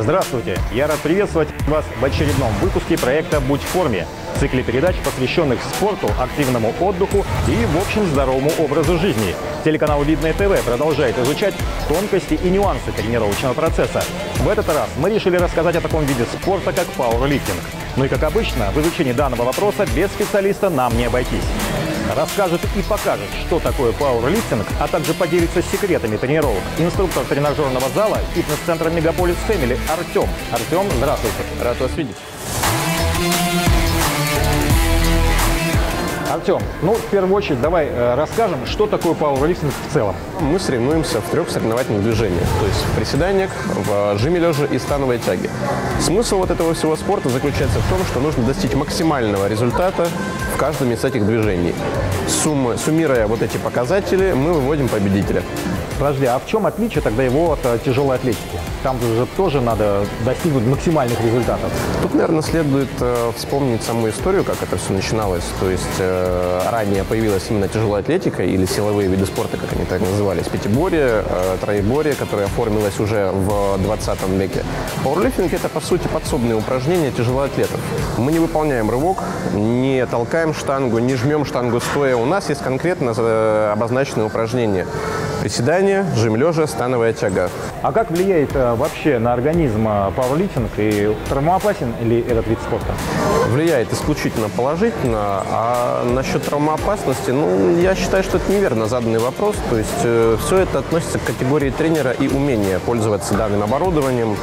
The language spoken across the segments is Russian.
Здравствуйте! Я рад приветствовать вас в очередном выпуске проекта «Будь в форме» в цикле передач, посвященных спорту, активному отдыху и, в общем, здоровому образу жизни. Телеканал «Видное ТВ» продолжает изучать тонкости и нюансы тренировочного процесса. В этот раз мы решили рассказать о таком виде спорта, как пауэрлифтинг. Ну и, как обычно, в изучении данного вопроса без специалиста нам не обойтись. Расскажет и покажет, что такое пауэрлифтинг, а также поделится секретами тренировок инструктор тренажерного зала фитнес-центра «Мегаполис Фэмили» Артем. Артем, здравствуйте. Рад вас видеть. Артем, в первую очередь давай расскажем, что такое пауэрлифтинг в целом. Мы соревнуемся в 3 соревновательных движениях, то есть в приседаниях, в жиме лежа и становой тяге. Смысл вот этого всего спорта заключается в том, что нужно достичь максимального результата в каждом из этих движений. Суммируя вот эти показатели, мы выводим победителя. Подожди, а в чем отличие тогда его от тяжелой атлетики? Там же тоже надо достигнуть максимальных результатов. Тут, наверное, следует вспомнить саму историю, как это все начиналось. То есть ранее появилась именно тяжелая атлетика или силовые виды спорта, как они так назывались, пятиборье, троеборье, которое оформилось уже в 20 веке. Пауэрлифтинг – это, по сути, подсобные упражнения тяжелоатлетов. Мы не выполняем рывок, не толкаем штангу, не жмем штангу стоя. У нас есть конкретно обозначенные упражнения. Приседания, жим лежа, становая тяга. А как влияет вообще на организм пауэрлифтинг и травмоопасен ли этот вид спорта? Влияет исключительно положительно, а насчет травмоопасности, я считаю, что это неверно заданный вопрос. То есть все это относится к категории тренера и умения пользоваться данным оборудованием,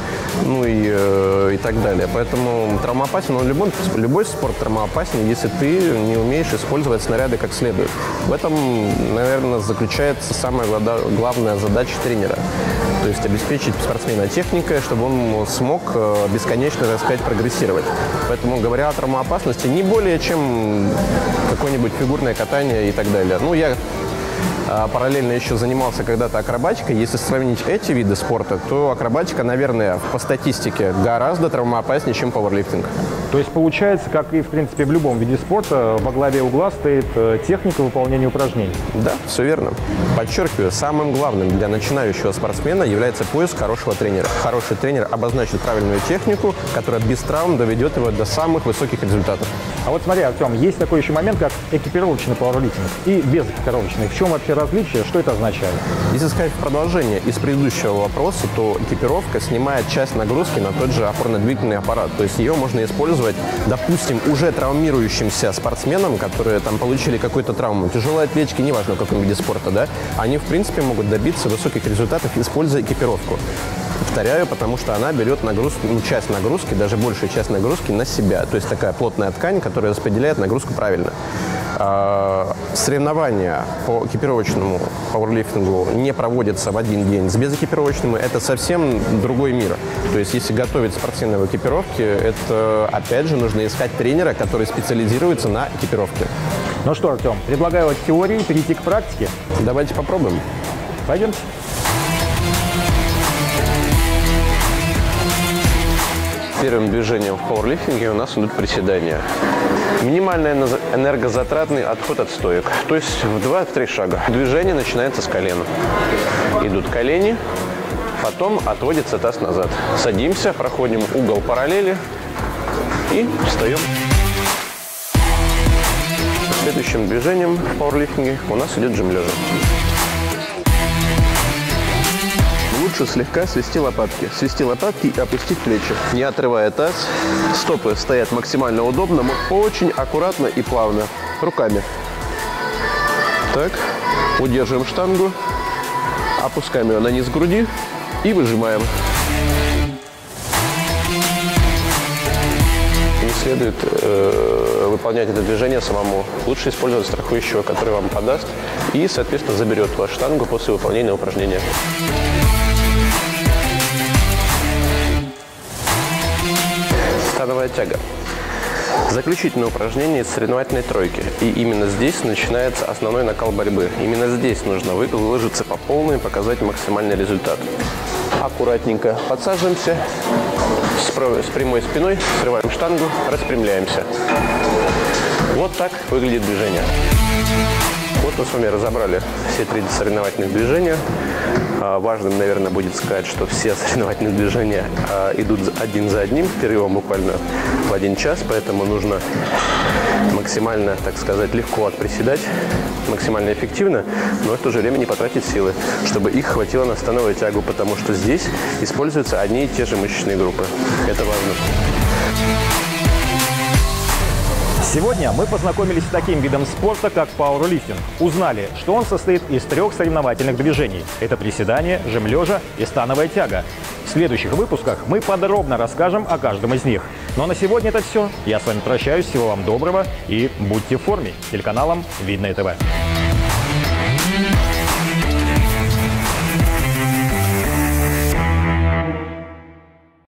и так далее. Поэтому травмоопасен, любой спорт травмоопасен, если ты не умеешь использовать снаряды как следует. В этом, наверное, заключается самая главная задача тренера. То есть обеспечить спортсмена техникой, чтобы он смог бесконечно, так сказать, прогрессировать. Поэтому, говоря о травмоопасности, не более чем какое-нибудь фигурное катание и так далее. Я параллельно еще занимался когда-то акробатикой. Если сравнить эти виды спорта, то акробатика, наверное, по статистике гораздо травмоопаснее, чем пауэрлифтинг. То есть получается, как и в принципе в любом виде спорта, во главе угла стоит техника выполнения упражнений. Да, все верно. Подчеркиваю, самым главным для начинающего спортсмена является поиск хорошего тренера. Хороший тренер обозначит правильную технику, которая без травм доведет его до самых высоких результатов. А вот смотри, Артем, есть такой еще момент, как экипировочный пауэрлифтинг и безэкипировочный. В чем вообще различие, что это означает? Если сказать в продолжение из предыдущего вопроса, то экипировка снимает часть нагрузки на тот же опорно-двигательный аппарат. То есть ее можно использовать, допустим, уже травмирующимся спортсменам, которые там получили какую-то травму. Тяжелые атлетики, неважно в каком виде спорта, да, они в принципе могут добиться высоких результатов, используя экипировку. Повторяю, потому что она берет нагрузку, часть нагрузки, даже большую часть нагрузки на себя. То есть такая плотная ткань, которая распределяет нагрузку правильно. Соревнования по экипировочному пауэрлифтингу не проводятся в один день. С безэкипировочным это совсем другой мир. То есть если готовить спортсмена в экипировке, это опять же нужно искать тренера, который специализируется на экипировке. Ну что, Артем, предлагаю от теории перейти к практике. Давайте попробуем. Пойдемте. Первым движением в пауэрлифтинге у нас идут приседания. Минимально энергозатратный отход от стоек, то есть в 2-3 шага. Движение начинается с колена. Идут колени, потом отводится таз назад. Садимся, проходим угол параллели и встаем. Следующим движением в пауэрлифтинге у нас идет жим лежа. Лучше слегка свести лопатки. Свести лопатки и опустить плечи, не отрывая таз. Стопы стоят максимально удобно, очень аккуратно и плавно. Руками. Так. Удерживаем штангу. Опускаем ее на низ груди и выжимаем. Не следует выполнять это движение самому. Лучше использовать страхующего, который вам подаст и, соответственно, заберет вашу штангу после выполнения упражнения. Становая тяга. Заключительное упражнение из соревновательной тройки. И именно здесь начинается основной накал борьбы. Именно здесь нужно выложиться по полной и показать максимальный результат. Аккуратненько подсаживаемся с прямой спиной, срываем штангу, распрямляемся. Вот так выглядит движение. Вот мы с вами разобрали все 3 соревновательных движения. Важным, наверное, будет сказать, что все соревновательные движения идут один за одним, перерывом буквально в 1 час, поэтому нужно максимально, так сказать, легко отприседать, максимально эффективно, но в то же время не потратить силы, чтобы их хватило на становую тягу, потому что здесь используются одни и те же мышечные группы. Это важно. Сегодня мы познакомились с таким видом спорта, как пауэрлифтинг. Узнали, что он состоит из 3 соревновательных движений. Это приседание, жим лежа и становая тяга. В следующих выпусках мы подробно расскажем о каждом из них. Но на сегодня это все. Я с вами прощаюсь. Всего вам доброго и будьте в форме. Телеканалом Видное ТВ.